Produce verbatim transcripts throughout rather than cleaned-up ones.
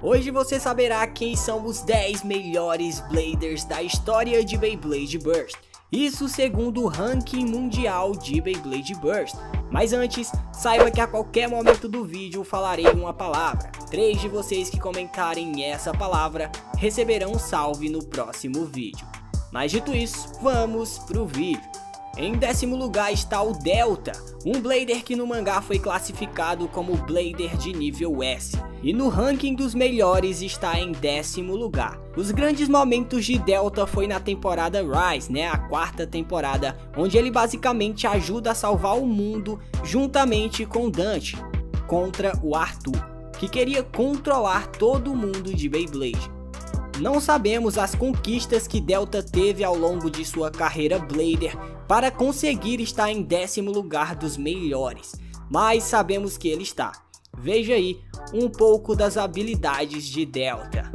Hoje você saberá quem são os dez melhores Bladers da história de Beyblade Burst. Isso segundo o ranking mundial de Beyblade Burst. Mas antes, saiba que a qualquer momento do vídeo falarei uma palavra. Três de vocês que comentarem essa palavra receberão um salve no próximo vídeo. Mas dito isso, vamos pro vídeo. Em décimo lugar está o Delta, um Blader que no mangá foi classificado como Blader de nível S, e no ranking dos melhores está em décimo lugar. Os grandes momentos de Delta foi na temporada Rise, né, a quarta temporada, onde ele basicamente ajuda a salvar o mundo juntamente com Dante, contra o Arthur, que queria controlar todo mundo de Beyblade. Não sabemos as conquistas que Delta teve ao longo de sua carreira Blader para conseguir estar em décimo lugar dos melhores, mas sabemos que ele está. Veja aí um pouco das habilidades de Delta.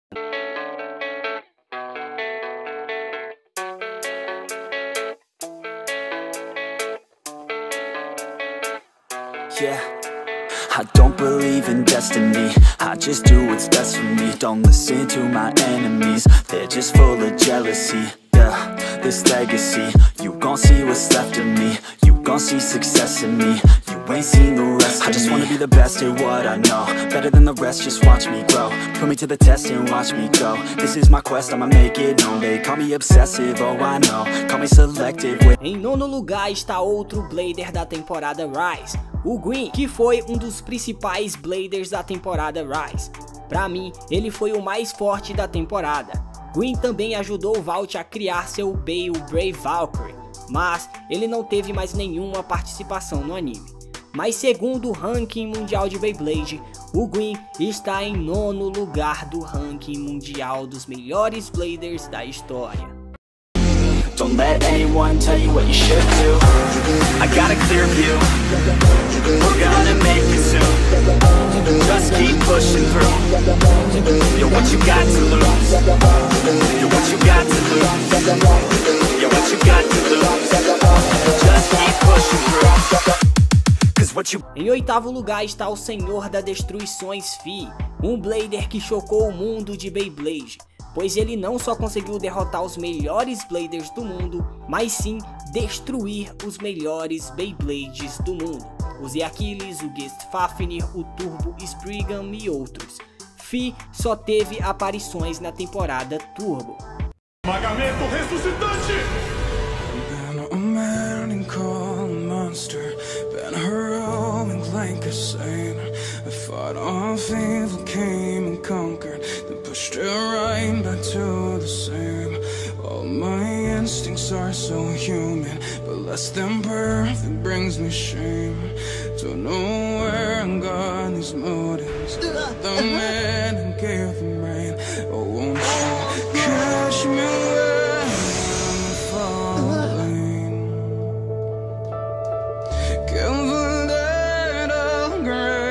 Yeah, I don't believe in destiny, I just do what's best for me. Don't listen to my enemies, they're just full of jealousy. Yeah, this legacy, you gon' see what's left of me. You gon' see success in me, you ain't seen the rest of me. I just wanna be the best at what I know, better than the rest, just watch me grow. Put me to the test and watch me go. This is my quest, I'ma make it known. They call me obsessive, oh I know, call me selective. Em nono lugar está outro Blader da temporada Rise, o Green, que foi um dos principais Bladers da temporada Rise. Pra mim, ele foi o mais forte da temporada. Green também ajudou o Valt a criar seu Bey, o Brave Valkyrie, mas ele não teve mais nenhuma participação no anime. Mas segundo o ranking mundial de Beyblade, o Green está em nono lugar do ranking mundial dos melhores Bladers da história. Don't let anyone tell you what you should do. I got a clear view, we're gonna make it soon. Just keep pushing through. You're what you got to lose. You're what you got to lose. You're what you got to lose. Just keep pushing through. Cause what you... Em oitavo lugar está o Senhor das Destruições Fi, um Blader que chocou o mundo de Beyblade, pois ele não só conseguiu derrotar os melhores Bladers do mundo, mas sim destruir os melhores Beyblades do mundo. Os Aquiles, o Gest Fafnir, o Turbo Spriggan e outros. Fi só teve aparições na temporada Turbo. Magamento ressuscitante! I fought off evil, came and conquered, then pushed it right back to the same. All my instincts are so human, but less than perfect brings me shame. Don't know where I got these motives, the man who gave them rain. Oh, won't you catch me when I'm falling? Give a little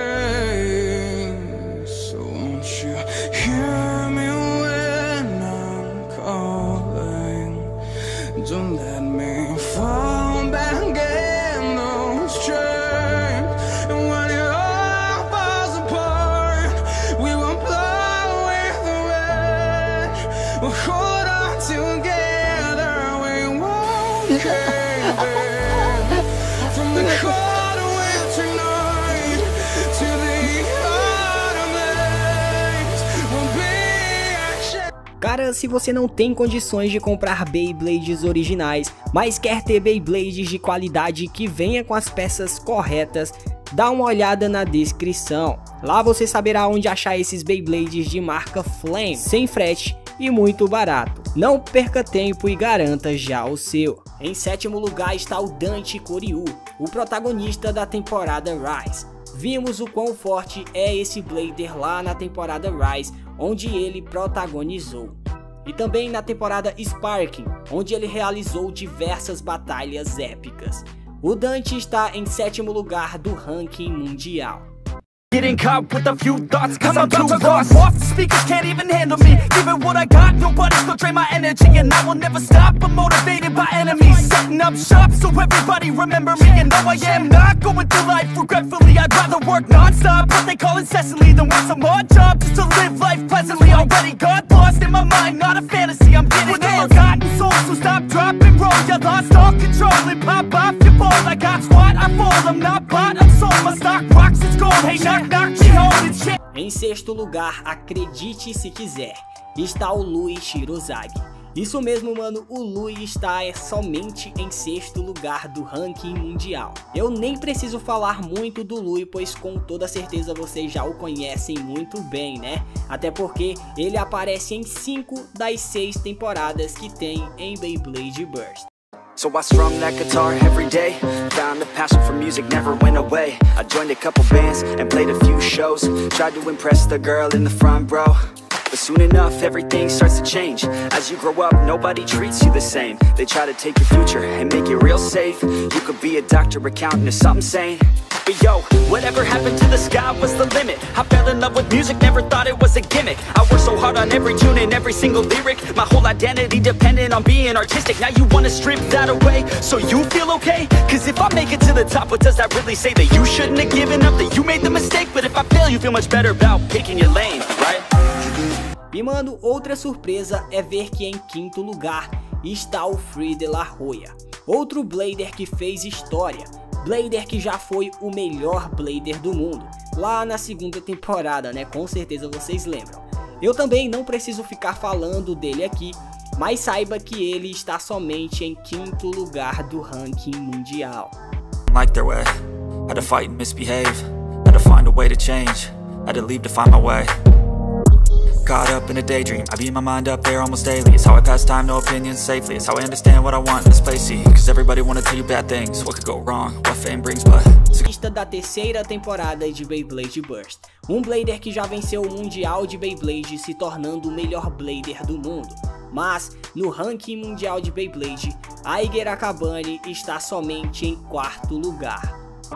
grace. So won't you hear me when I'm calling? Don't let me fall back in those chains. And when it all falls apart, we won't blow with the wind. We'll hold on together, we won't cave in. From the cold winter night to the autumn days, we'll be action. Cara, se você não tem condições de comprar Beyblades originais, mas quer ter Beyblades de qualidade que venha com as peças corretas, dá uma olhada na descrição. Lá você saberá onde achar esses Beyblades de marca Flame, sem frete e muito barato. Não perca tempo e garanta já o seu. Em sétimo lugar está o Dante Koryu, o protagonista da temporada Rise. Vimos o quão forte é esse Blader lá na temporada Rise, onde ele protagonizou. E também na temporada Sparking, onde ele realizou diversas batalhas épicas. O Dante está em sétimo lugar do ranking mundial. Getting caught with a few thoughts cause I'm too lost. Off the speakers can't even handle me. Giving what I got, nobody's gonna drain my energy. And I will never stop, I'm motivated by enemies. Setting up shop so everybody remember me. And no, I am not going through life regretfully. I'd rather work non-stop, what they call incessantly, than work some odd job just to live life pleasantly. Already got lost in my mind, not a fantasy, I'm getting it. Forgotten souls, so stop, drop, and roll. You lost all control and pop off your ball. I got squat, I fall, I'm not bought, I'm sold. My stock rocks, it's gold, hey, knock, knock, she holding shit. Em sexto lugar, acredite se quiser, está o Lui Shirozagi. Isso mesmo, mano, o Lui está é, somente em sexto lugar do ranking mundial. Eu nem preciso falar muito do Lui, pois com toda certeza vocês já o conhecem muito bem, né? Até porque ele aparece em cinco das seis temporadas que tem em Beyblade Burst. So I strummed that guitar every day. Found a passion for music, never went away. I joined a couple bands and played a few shows. Tried to impress the girl in the front row. But soon enough, everything starts to change. As you grow up, nobody treats you the same. They try to take your future and make it real safe. You could be a doctor, accountant, or something sane. But yo, whatever happened to the sky was the limit. I fell in love with music, never thought it was a gimmick. I worked so hard on every tune and every single lyric. My whole identity depended on being artistic. Now you wanna strip that away, so you feel okay? Cause if I make it to the top, what does that really say? That you shouldn't have given up, that you made the mistake? But if I fail, you feel much better about picking your lane, right? E mano, outra surpresa é ver que em quinto lugar está o Free de la Roya, outro Blader que fez história, Blader que já foi o melhor Blader do mundo, lá na segunda temporada, né? Com certeza vocês lembram. Eu também não preciso ficar falando dele aqui, mas saiba que ele está somente em quinto lugar do ranking mundial. Like their way, had to fight and misbehave, had to find a way to change, had to leave to find my way. Caught up in a daydream, I beat my mind up there almost daily. It's how I pass time, no opinions safely. It's how I understand what I want in this place, see. Cause everybody wanna tell you bad things, what could go wrong, what fame brings, but... Lista da terceira temporada de Beyblade Burst, um Blader que já venceu o Mundial de Beyblade, se tornando o melhor Blader do mundo. Mas, no ranking mundial de Beyblade, Eiger Akabane está somente em quarto lugar.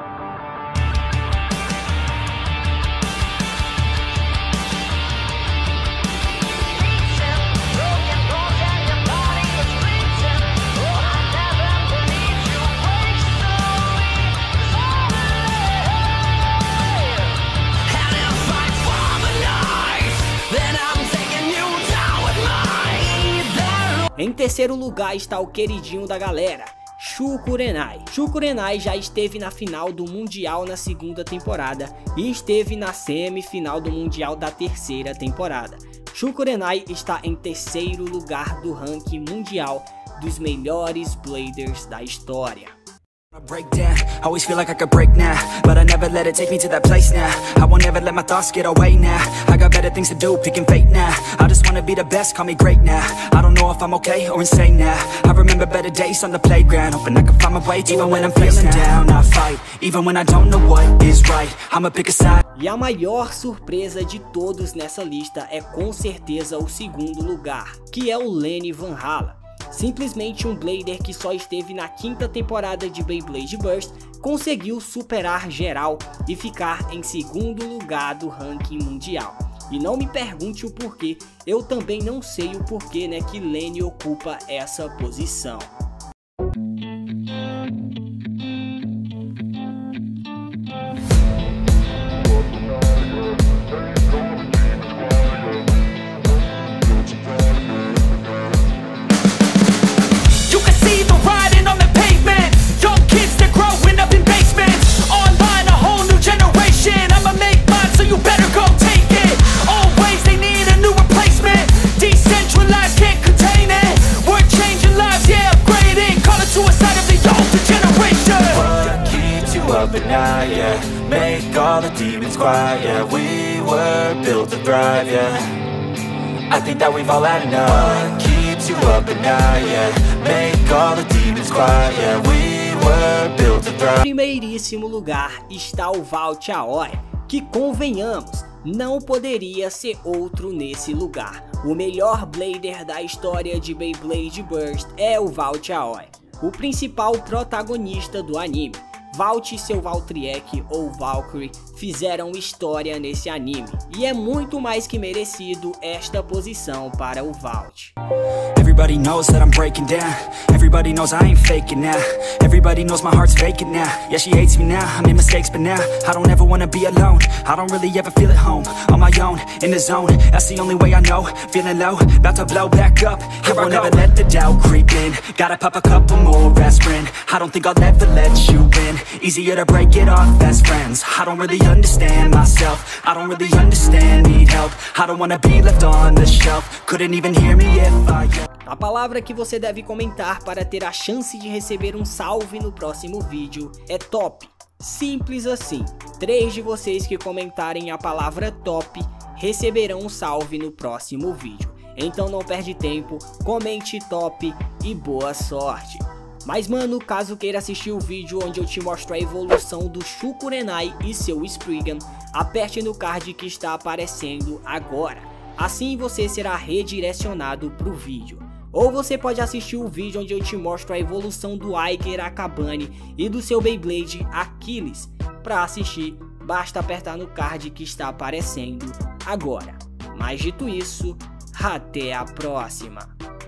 Em terceiro lugar está o queridinho da galera, Shu Kurenai. Shu Kurenai já esteve na final do Mundial na segunda temporada e esteve na semifinal do Mundial da terceira temporada. Shu Kurenai está em terceiro lugar do ranking mundial dos melhores Bladers da história. I break down, always feel like I could break now, but I never let it take me to that place now. I won't ever let my thoughts get away now. I got better things to do, picking fate now. I just wanna be the best, call me great now. I don't know if I'm okay or insane now. I remember better days on the playground, hoping I can find my way even when I'm feeling down. I fight, even when I don't know what is right. I'ma pick a side. E a maior surpresa de todos nessa lista é com certeza o segundo lugar, que é o Lenny Valhalla. Simplesmente um Blader que só esteve na quinta temporada de Beyblade Burst, conseguiu superar geral e ficar em segundo lugar do ranking mundial. E não me pergunte o porquê, eu também não sei o porquê, né, que Lenny ocupa essa posição. Now, yeah, make all the demons quiet. Yeah, we were built to thrive. Yeah, I think that we've all had enough. What keeps you up at night? Yeah, make all the demons quiet. Yeah, we were built to thrive. Em primeiríssimo lugar está o Valt Aoy, que convenhamos, não poderia ser outro nesse lugar. O melhor Blader da história de Beyblade Burst é o Valt Aoy, o principal protagonista do anime. Valt e seu Valtryek ou Valkyrie fizeram história nesse anime, e é muito mais que merecido esta posição para o Vault. Everybody knows that I'm breaking down. Everybody knows I ain't faking now. Everybody knows my heart's vacant now. Yeah, she hates me now, I made mistakes but now I don't ever wanna be alone. I don't really ever feel at home. On my own, in the zone, that's the only way I know. Feeling low, about to blow back up. Here I won't ever let the doubt creep in. Gotta pop a couple more aspirin. I don't think I'll ever let you in. Easier to break it off best friends. I don't really understand myself. I don't really understand, need help. I don't wanna be left on the shelf. Couldn't even hear me if I... A palavra que você deve comentar para ter a chance de receber um salve no próximo vídeo é top. Simples assim. Três de vocês que comentarem a palavra top receberão um salve no próximo vídeo. Então não perde tempo, comente top e boa sorte. Mas mano, caso queira assistir o vídeo onde eu te mostro a evolução do Shukurenai e seu Spriggan, aperte no card que está aparecendo agora. Assim você será redirecionado para o vídeo. Ou você pode assistir o vídeo onde eu te mostro a evolução do Aiger Akabane e do seu Beyblade Achilles. Para assistir, basta apertar no card que está aparecendo agora. Mas dito isso, até a próxima!